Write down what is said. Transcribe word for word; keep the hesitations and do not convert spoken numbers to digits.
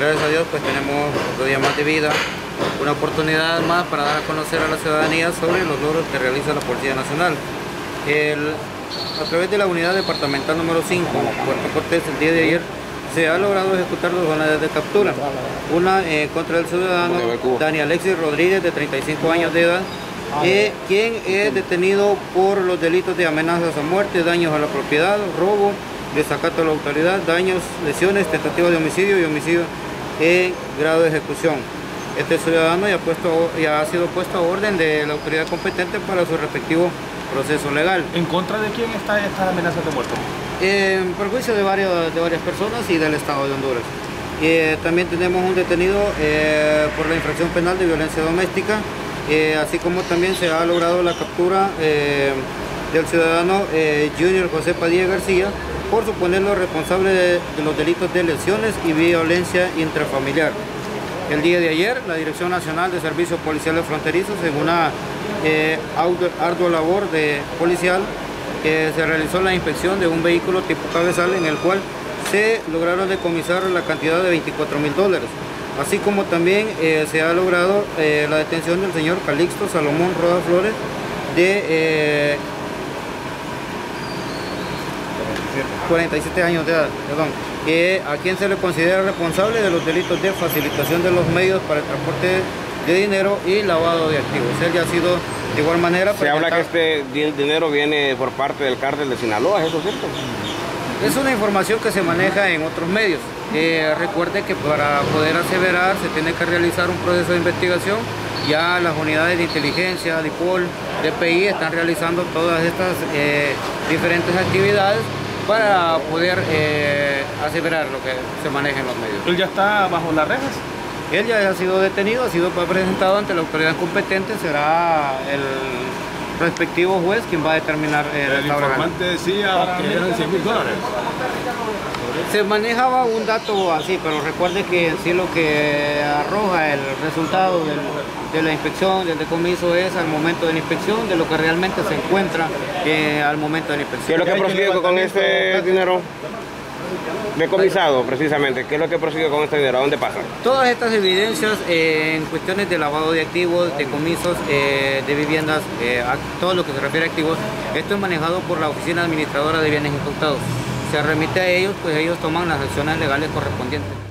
gracias a Dios pues tenemos otro día más de vida, una oportunidad más para dar a conocer a la ciudadanía sobre los logros que realiza la Policía Nacional. El, a través de la unidad departamental número cinco, Puerto Cortés, el día de ayer se ha logrado ejecutar dos órdenes de captura. Una eh, contra el ciudadano Dani Alexis Rodríguez, de treinta y cinco años de edad, eh, quien es detenido por los delitos de amenazas a muerte, daños a la propiedad, robo, desacato a la autoridad, daños, lesiones, tentativa de homicidio y homicidio en grado de ejecución. Este ciudadano ya, puesto, ya ha sido puesto a orden de la autoridad competente para su respectivo proceso legal. ¿En contra de quién está esta amenaza de muerte? Eh, en perjuicio de, varios, de varias personas y del Estado de Honduras. Eh, también tenemos un detenido eh, por la infracción penal de violencia doméstica, eh, así como también se ha logrado la captura eh, del ciudadano eh, Junior José Padilla García por suponerlo responsable de, de los delitos de lesiones y violencia intrafamiliar. El día de ayer, la Dirección Nacional de Servicios Policiales Fronterizos, en una eh, ardua labor de policial, eh, se realizó la inspección de un vehículo tipo cabezal en el cual se lograron decomisar la cantidad de veinticuatro mil dólares. Así como también eh, se ha logrado eh, la detención del señor Calixto Salomón Roda Flores, de eh, cuarenta y siete años de edad, perdón, eh, a quien se le considera responsable de los delitos de facilitación de los medios para el transporte de dinero y lavado de activos. Él ya ha sido de igual manera... Se habla que este dinero viene por parte del cártel de Sinaloa, ¿es eso cierto? Es una información que se maneja en otros medios. Eh, recuerde que para poder aseverar se tiene que realizar un proceso de investigación. Ya las unidades de inteligencia, DIPOL, D P I están realizando todas estas eh, diferentes actividades para poder eh, aseverar lo que se maneja en los medios. ¿Él ya está bajo las rejas? Él ya ha sido detenido, ha sido presentado ante la autoridad competente, será el respectivo juez quien va a determinar eh, el informante decía que eran cien mil dólares. Se manejaba un dato así, pero recuerde que en sí lo que arroja el resultado del, de la inspección, del decomiso, es al momento de la inspección, de lo que realmente se encuentra eh, al momento de la inspección. ¿Qué es lo que ha procedido con este dinero decomisado precisamente? ¿Qué es lo que procedió con este dinero? ¿A dónde pasa? Todas estas evidencias eh, en cuestiones de lavado de activos, decomisos eh, de viviendas, eh, a todo lo que se refiere a activos, esto es manejado por la Oficina Administradora de Bienes Incautados. Se remite a ellos, pues ellos toman las acciones legales correspondientes.